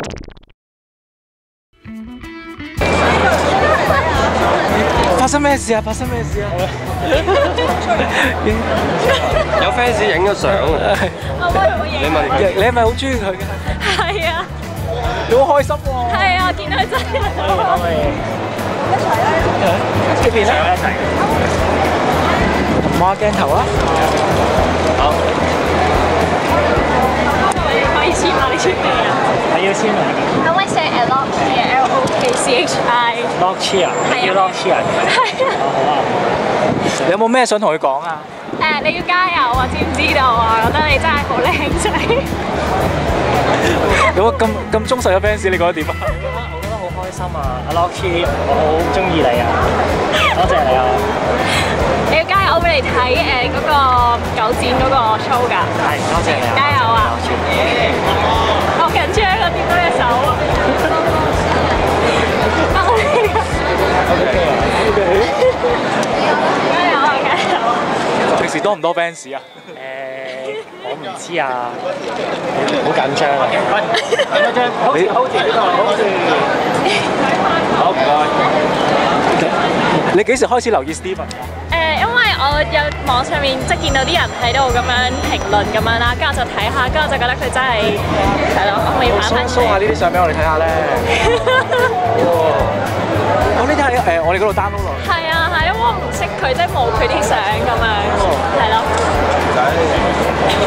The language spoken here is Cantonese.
發生咩事啊？發生咩事啊？ 有 fans 影咗相啊！你問你係咪好中意佢嘅？ 係啊， 你好開心喎！ 係啊，見到佢真係好開心。 呢邊咧一齊。望下鏡頭啊！ 好， 可以簽下你出嚟啊！ 係要簽名嘅。 可唔可以寫 LOCKCHI？ Lock 啊！ 係啊要 Lock 啊！ 係啊。 好啊！你有冇咩想同佢講啊？ 你要加油啊！知唔知道啊？覺得你真係好靚仔。 有個咁忠實嘅 fans，你覺得點啊？ 我覺得好開心啊！阿 Locky，我好中意你啊！多謝你啊！ 你要加油！我俾你睇嗰個九展嗰個 show 㗎。 係，多謝你啊！ 加油啊！好緊張啊！掂到隻手啊！加油啊！加油啊！ 平時多唔多 fans 啊？ 我唔知啊，好緊張啊！ 你好似呢個，好似好唔該。 你幾時開始留意 Steven 啊？ 因為我有網上面即係見到啲人喺度咁樣評論咁樣啦，跟住我就睇下，跟住我就覺得佢真係係咯，可唔可以擺翻出嚟？ show 下呢啲相俾我哋睇下咧。我呢啲喺我哋嗰度 download 落嚟。 係啊，係因為我唔識佢，即係冇佢啲相咁樣，係咯。